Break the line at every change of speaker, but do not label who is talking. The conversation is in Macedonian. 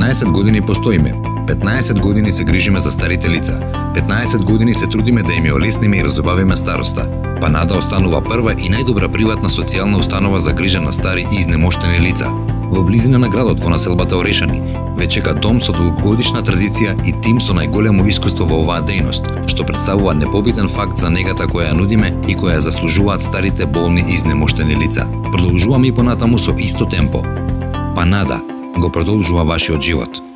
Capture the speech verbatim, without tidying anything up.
петнаесет години постоиме. петнаесет години се грижиме за старите лица. петнаесет години се трудиме да им ја олесниме и разубавиме староста. Панада останува прва и најдобра приватна социјална установа за грижа на стари и изнемоштени лица. Во близина на градот во населбата Орешани веќе чека дом со долгогодишна традиција и тим со најголемо искуство во оваа дејност, што представува непобитен факт за негата која ја нудиме и која ја заслужуваат старите, болни и изнемоштени лица. Продолжуваме и понатаму со исто темпо. Панада го продолжува вашиот живот.